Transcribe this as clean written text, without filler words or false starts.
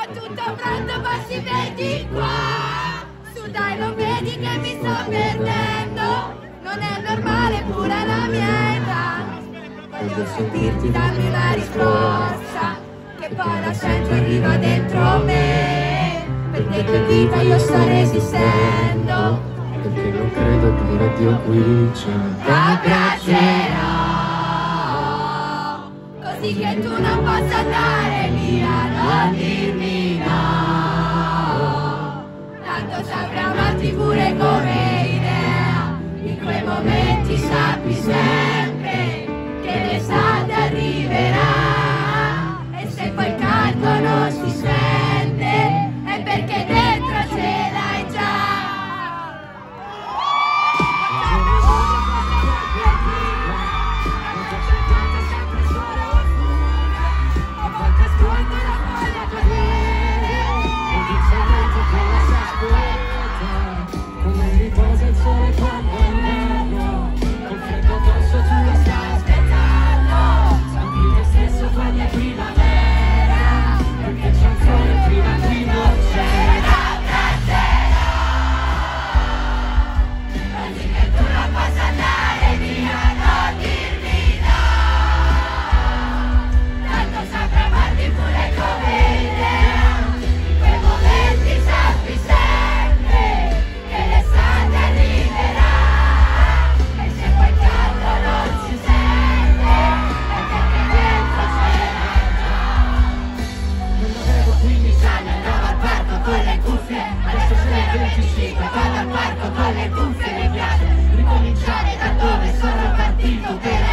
tutto pronto, passi vedi qua. Su dai, non vedi che mi sto perdendo? Non è normale pure la mia età. Voglio sentirti darmi una risposta, che poi la sento arriva dentro me. Perché che vita io sto resistendo, perché non credo pure Dio qui c'è. T'abbraccerò così che tu non possa andare via, non dirmi no. Tanto saprei amarti pure come idea. In quei momenti sappi sempre che l'estate arriverà. E se poi il caldo non si sente è perché dentro ce l'hai già. Adesso sono il 25, vado al parco con le cuffie, mi piace ricominciare da dove sono partito per